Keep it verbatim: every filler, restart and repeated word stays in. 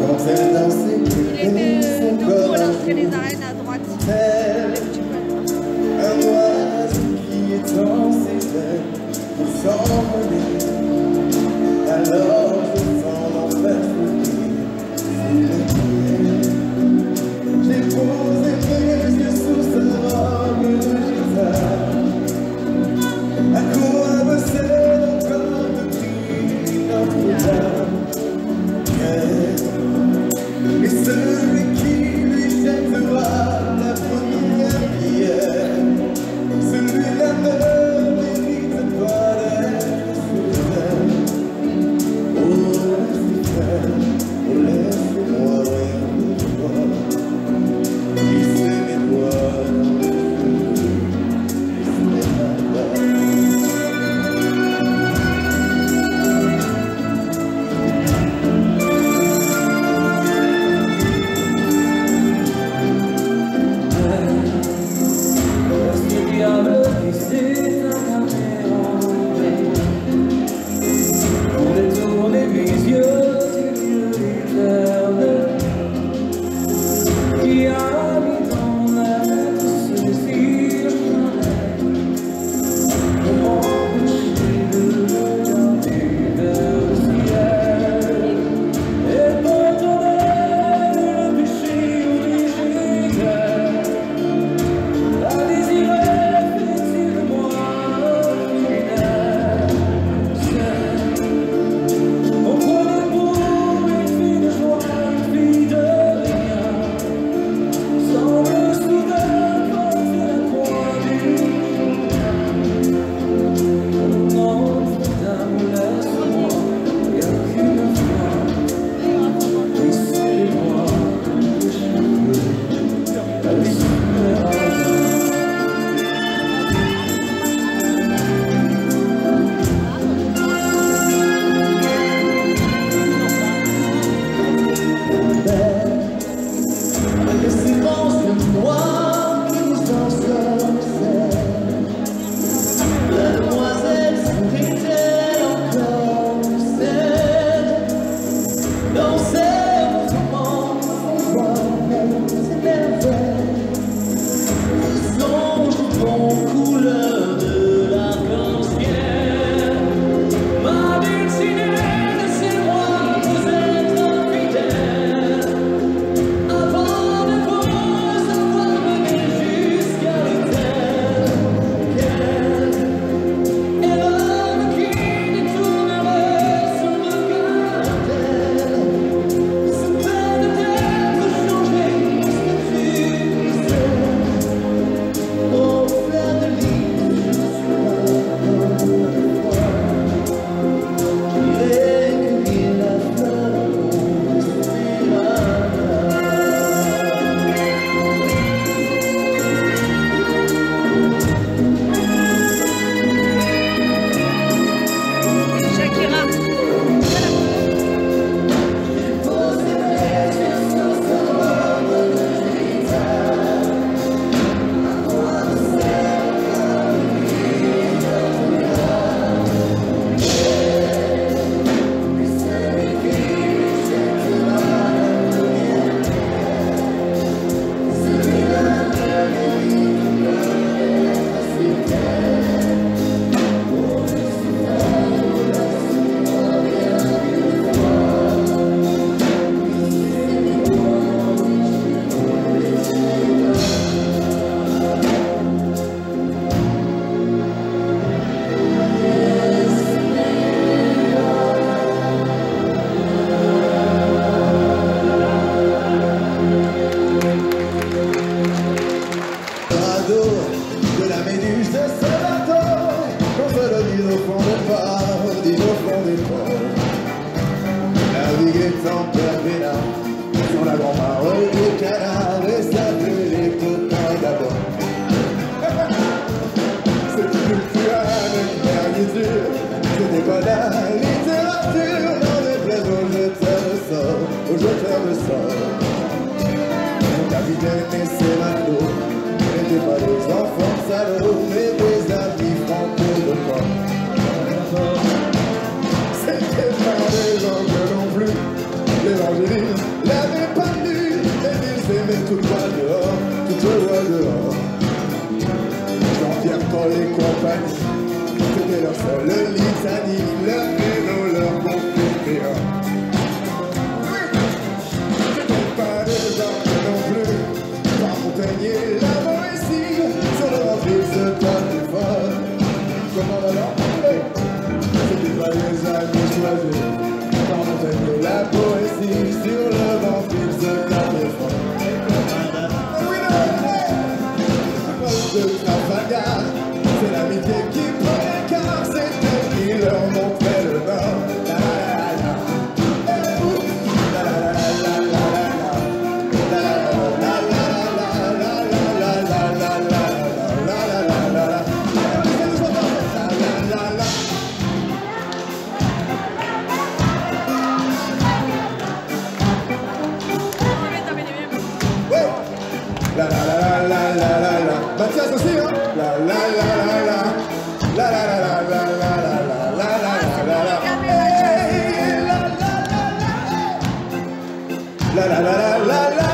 Quand elle dansait, les fait debout là, parce que les arènes à droite. un oiseau qui est dans ses ailes pour s'envoler. Alors je sens l'enfer fouiller sous les pieds. J'ai posé mes yeux sous sa robe de gitane. À quoi me sert encore de prier Notre-Dame? Et celui qui lui jettera la première pierre, celui-là ne mérite pas d'être souverain. Oh, laissez faire, oh, laissez-moi rien de voir. Glisser mes doigts dans le feu, laissez ma mélanger l'île, l'avait pas lu, et ils aimaient tout droit dehors, tout droit dehors. Jean-Pierre, Paul et compagnie, c'était leur seule litanie, leur vélo, leur confédérat. C'était pas de gens non plus, par Montagnier, la Boétie, sur le remplir ce tas de folle. Comment alors? C'était pas les amis choisis, par Montagnier, la Boétie, sur le remplir ce tas de folle. De Trafalgar, c'est l'amitié qui prend l'écart, c'est elle qui leur montrait le nord. La la la la, la la la la la la la la. Mathias aussi, hein? La la la la la, la la la la la la la la la la la la la la la la la la la.